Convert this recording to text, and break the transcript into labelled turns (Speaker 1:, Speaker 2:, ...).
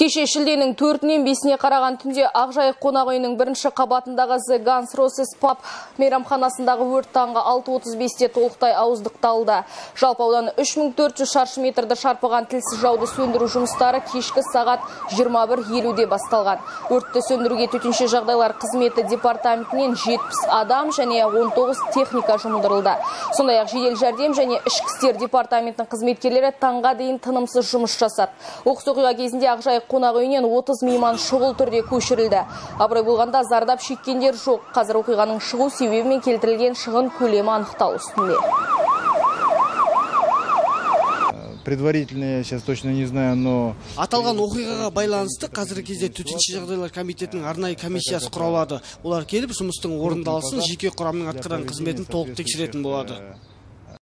Speaker 1: Кеше шілденің 4-нен 5-не қараған түнде Ақжайық қонақ үйінің бірінші қабатындағы The Guns Roses Pub мейрамханасындағы өрт таңғы 6:35-те толықтай ауыздықталды. Жалпы ауданы 3400 шаршы метрді шарпыған тілсіз жауды сөндіру жұмыстары кешкі сағат 21:50-де басталған. Өртті сөндіруге төтенше жағдайлар қызметі департаментінен 70 адам және 19 техника жұмылдырылды. Сондай-ақ жедел жәрдем және ішкі істер департаментінің қызметкерлері таңға дейін тынымсыз жұмыс жасады. Оқыс оқиға кезінде Ақжайық қонақ үйінен 30 мейман шұғыл түрде көшірілді. Абырой болғанда зардап шеккендер жоқ. Қазір оқиғаның шығу себебі мен келтірілген шығын көлемі анықталу үстінде.
Speaker 2: Предварительно я сейчас точно не знаю, но
Speaker 3: аталған оқиғаға байланысты қазіргі кезде төтенше жағдайлар комитетінің арнайы комиссиясы құралады. Олар келіп жұмыстың орындалысын, жеке құрамның атқарған қызметін толық тексеретін болады.